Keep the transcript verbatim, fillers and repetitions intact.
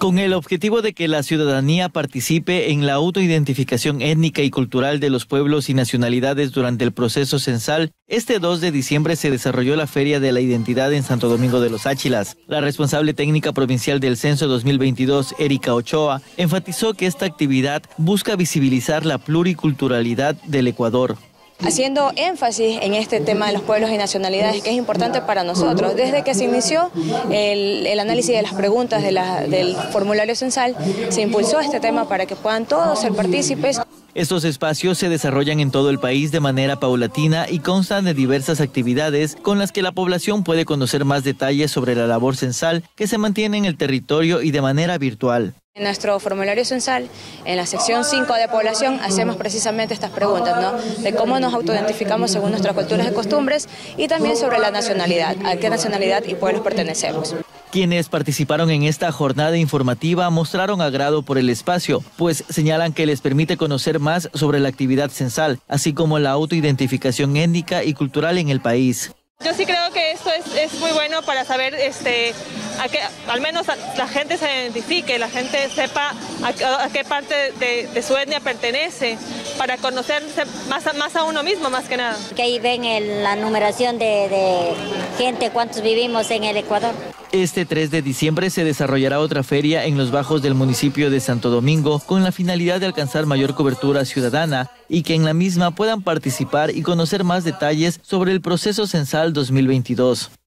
Con el objetivo de que la ciudadanía participe en la autoidentificación étnica y cultural de los pueblos y nacionalidades durante el proceso censal, este dos de diciembre se desarrolló la Feria de la Identidad en Santo Domingo de los Áchilas. La responsable técnica provincial del Censo dos mil veintidós, Erika Ochoa, enfatizó que esta actividad busca visibilizar la pluriculturalidad del Ecuador, haciendo énfasis en este tema de los pueblos y nacionalidades, que es importante para nosotros. Desde que se inició el, el análisis de las preguntas de la, del formulario censal, se impulsó este tema para que puedan todos ser partícipes. Estos espacios se desarrollan en todo el país de manera paulatina y constan de diversas actividades con las que la población puede conocer más detalles sobre la labor censal que se mantiene en el territorio y de manera virtual. En nuestro formulario censal, en la sección cinco de población, hacemos precisamente estas preguntas, ¿no? De cómo nos autoidentificamos según nuestras culturas y costumbres y también sobre la nacionalidad, a qué nacionalidad y pueblos pertenecemos. Quienes participaron en esta jornada informativa mostraron agrado por el espacio, pues señalan que les permite conocer más sobre la actividad censal, así como la autoidentificación étnica y cultural en el país. Yo sí creo que esto es, es muy bueno para saber, este, a que al menos la gente se identifique, la gente sepa a, a qué parte de, de su etnia pertenece, para conocerse más a, más a uno mismo, más que nada. Que ahí ven el, la numeración de, de gente, cuántos vivimos en el Ecuador. Este tres de diciembre se desarrollará otra feria en los bajos del municipio de Santo Domingo con la finalidad de alcanzar mayor cobertura ciudadana y que en la misma puedan participar y conocer más detalles sobre el proceso censal dos mil veintidós.